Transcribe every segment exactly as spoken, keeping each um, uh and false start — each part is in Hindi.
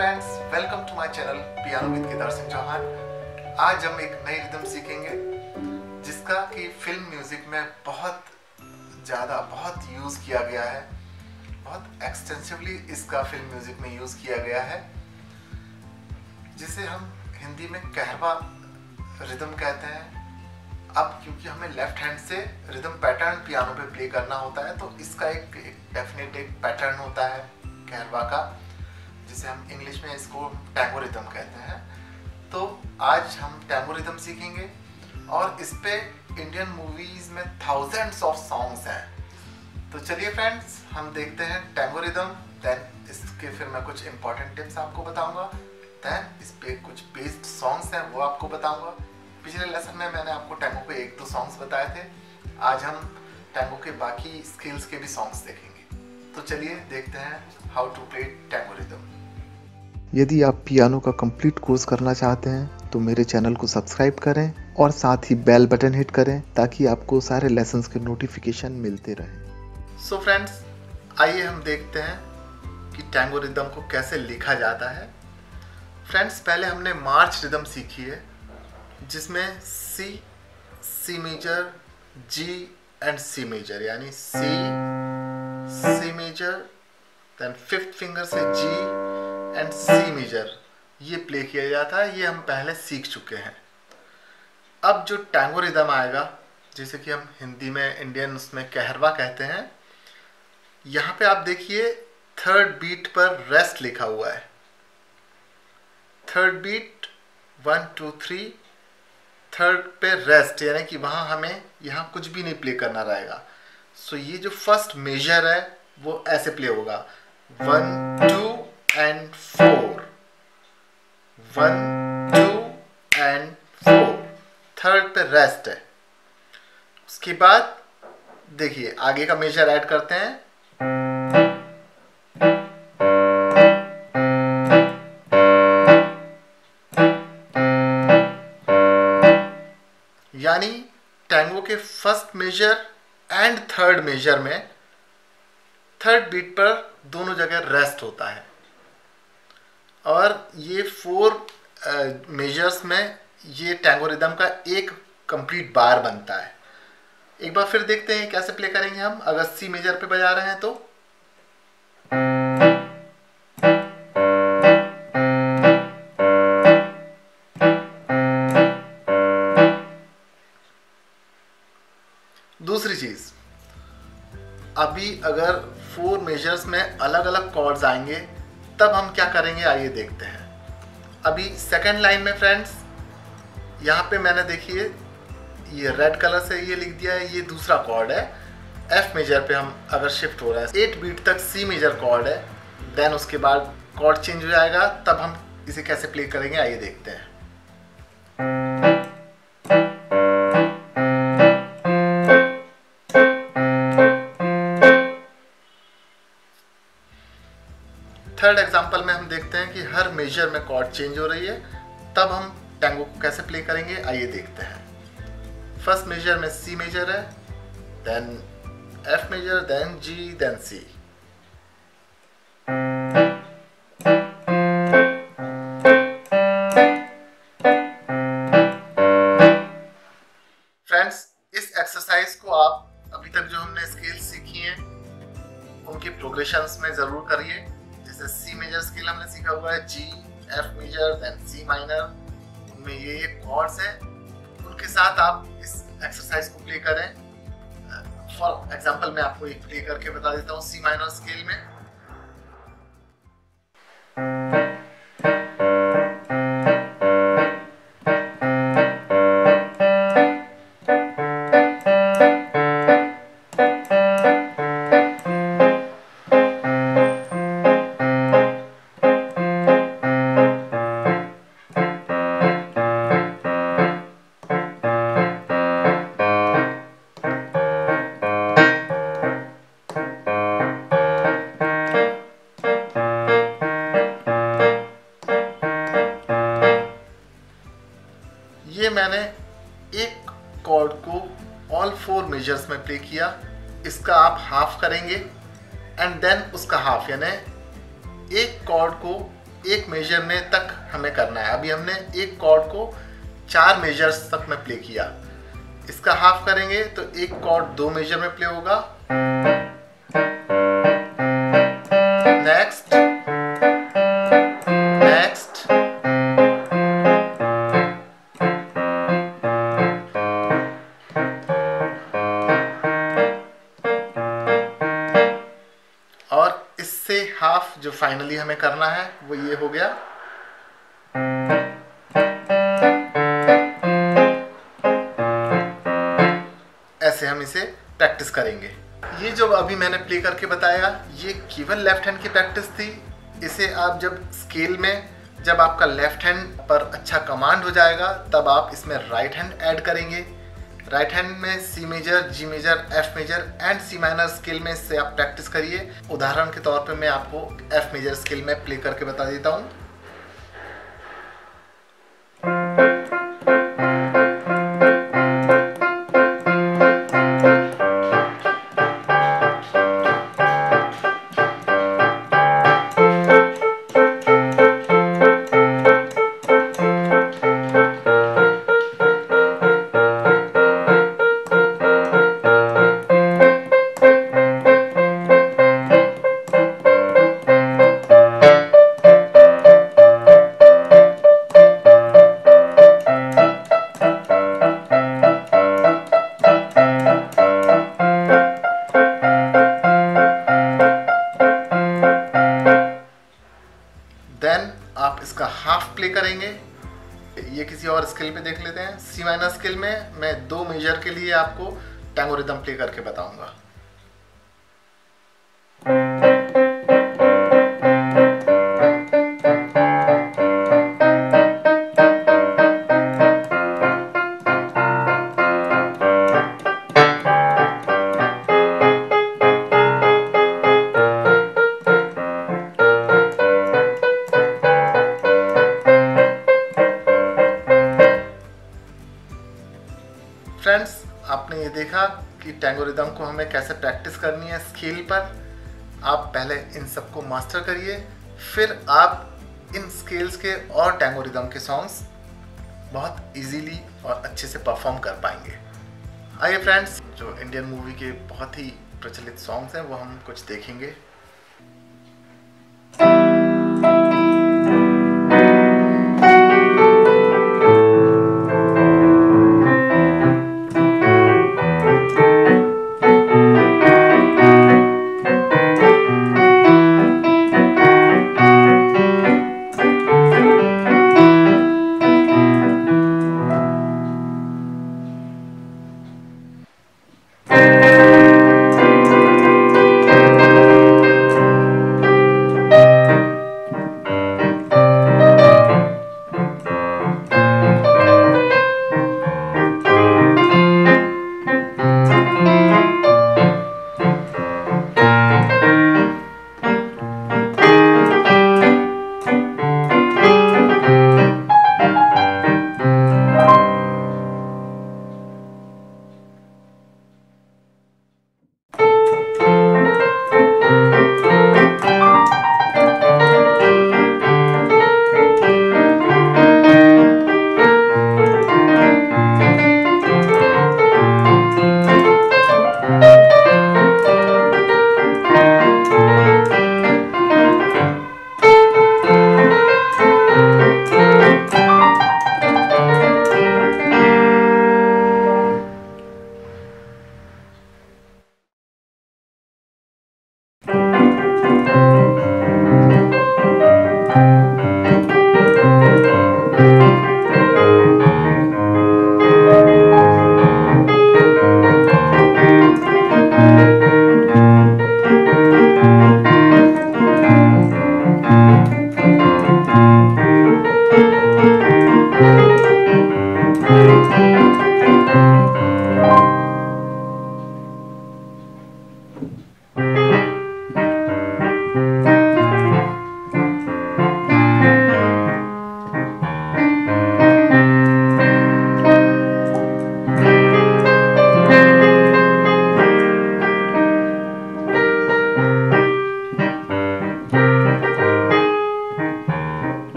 Friends, welcome to my channel piano with Kedar Singh Chauhan. आज हम एक नई रिदम सीखेंगे जिसका कि फिल्म म्यूजिक में बहुत ज़्यादा बहुत यूज़ किया गया है, बहुत एक्सटेंसिवली इसका फिल्म म्यूजिक में यूज़ किया गया है, जिसे हम हिंदी में कहरवा रिदम कहते हैं। अब क्योंकि हमें लेफ्ट हैंड से रिदम पैटर्न पियानो पे प्ले करना होता है, तो इसका एक डेफिनेट एक पैटर्न होता है कहरवा का, जिसे हम इंग्लिश में इसको टैंगो रिदम कहते हैं। तो आज हम टैंगो रिदम सीखेंगे और इस पे इंडियन मूवीज में थाउजेंड्स ऑफ सॉन्ग्स हैं। तो चलिए फ्रेंड्स, हम देखते हैं टैंगो रिदम। देन इसके फिर मैं कुछ इंपॉर्टेंट टिप्स आपको बताऊंगा। देन इस पे कुछ बेस्ड सॉन्ग्स हैं, वो आपको बताऊंगा। पिछले लेसन में मैंने आपको टैंगो के एक दो सॉन्ग्स बताए थे। आज हम टैंगो के बाकी स्केल्स के भी सॉन्ग्स देखेंगे। तो चलिए देखते हैं how to play tango rhythm. यदि आप पियानो का कंप्लीट कोर्स करना चाहते हैं तो मेरे चैनल को सब्सक्राइब करें और साथ ही बेल बटन हिट करें ताकि आपको सारे लेसन्स के नोटिफिकेशन मिलते रहें। सो फ्रेंड्स, आइए हम देखते हैं कि टैंगो रिदम को कैसे लिखा जाता है। फ्रेंड्स, पहले हमने मार्च रिदम सीखी है, जिसमें C, C major, G and C major, यानी C, C major, then fifth finger से जी एंड सी मेजर ये प्ले किया जाता है। ये हम पहले सीख चुके हैं। अब जो टैंगो रिदम आएगा, जैसे कि हम हिंदी में इंडियन उसमें कहरवा कहते हैं, यहाँ पे आप देखिए थर्ड बीट पर रेस्ट लिखा हुआ है। Third beat one two three, third पे रेस्ट, यानी कि वहाँ हमें यहाँ कुछ भी नहीं प्ले करना रहेगा। सो ये जो फर्स्ट मेजर है वो ऐसे प्ले होगा, one two and four, one two and four, third पे रेस्ट है। उसके बाद देखिए आगे का मेजर ऐड करते हैं, यानी टैंगो के first major and third major में थर्ड बीट पर दोनों जगह रेस्ट होता है। और ये फोर मेजर्स में ये टैंगो रिदम का एक कंप्लीट बार बनता है। एक बार फिर देखते हैं कैसे प्ले करेंगे हम। अगर सी मेजर पे बजा रहे हैं तो दूसरी चीज, अभी अगर फोर मेजर्स में अलग अलग कॉर्ड्स आएंगे तब हम क्या करेंगे, आइए देखते हैं। अभी सेकंड लाइन में फ्रेंड्स, यहाँ पे मैंने देखिए ये रेड कलर से ये लिख दिया है, ये दूसरा कॉर्ड है। एफ मेजर पे हम अगर शिफ्ट हो रहा है, एट बीट तक सी मेजर कॉर्ड है, देन उसके बाद कॉर्ड चेंज हो जाएगा, तब हम इसे कैसे प्ले करेंगे आइए देखते हैं। थर्ड एग्जांपल में हम देखते हैं कि हर मेजर में कॉर्ड चेंज हो रही है, तब हम टैंगो को कैसे प्ले करेंगे आइए देखते हैं। फर्स्ट मेजर में सी मेजर है, then F major, then G, then C. Friends, इस एक्सरसाइज को आप अभी तक जो हमने स्केल सीखी हैं उनके प्रोग्रेशंस में जरूर करिए। जैसे सी मेजर स्केल हमने सीखा हुआ है, G, F major, then C minor, उनमें ये ये कॉर्ड्स हैं, उनके साथ आप इस एक्सरसाइज को प्ले करें। फॉर एग्जांपल मैं आपको एक प्ले करके बता देता हूँ सी माइनर स्केल में। ये मैंने एक कॉर्ड को ऑल फोर मेजर्स में प्ले किया, इसका आप हाफ करेंगे एंड देन उसका हाफ, यानी एक कॉर्ड को एक मेजर में तक हमें करना है। अभी हमने एक कॉर्ड को चार मेजर्स तक में प्ले किया, इसका हाफ करेंगे तो एक कॉर्ड दो मेजर में प्ले होगा, नेक्स्ट नेक्स्ट, और इससे हाफ जो फाइनली हमें करना है वो ये हो गया। ऐसे हम इसे प्रैक्टिस करेंगे। ये जो अभी मैंने प्ले करके बताया ये केवल लेफ्ट हैंड की प्रैक्टिस थी। इसे आप जब स्केल में, जब आपका लेफ्ट हैंड पर अच्छा कमांड हो जाएगा तब आप इसमें राइट हैंड ऐड करेंगे। राइट हैंड में C major, G major, F major and C minor scale में इससे आप प्रैक्टिस करिए। उदाहरण के तौर पे मैं आपको एफ मेजर स्केल में प्ले करके बता देता हूँ। देन आप इसका हाफ प्ले करेंगे। ये किसी और स्केल पे देख लेते हैं। सी माइनर स्केल में मैं दो मेजर के लिए आपको टैंगो रिदम प्ले करके बताऊंगा। फ्रेंड्स, आपने ये देखा कि टैंगो रिदम को हमें कैसे प्रैक्टिस करनी है स्केल पर। आप पहले इन सबको मास्टर करिए, फिर आप इन स्केल्स के और टैंगो रिदम के सॉन्ग्स बहुत इजीली और अच्छे से परफॉर्म कर पाएंगे। आइए फ्रेंड्स, जो इंडियन मूवी के बहुत ही प्रचलित सॉन्ग्स हैं वो हम कुछ देखेंगे।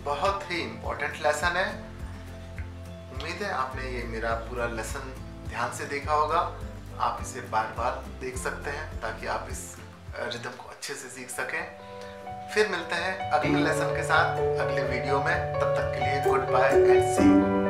बहुत ही इम्पोर्टेंट लेसन है। उम्मीद है आपने ये मेरा पूरा लेसन ध्यान से देखा होगा। आप इसे बार बार देख सकते हैं ताकि आप इस रिदम को अच्छे से सीख सकें। फिर मिलते हैं अगले लेसन के साथ अगले वीडियो में। तब तक के लिए goodbye and see you.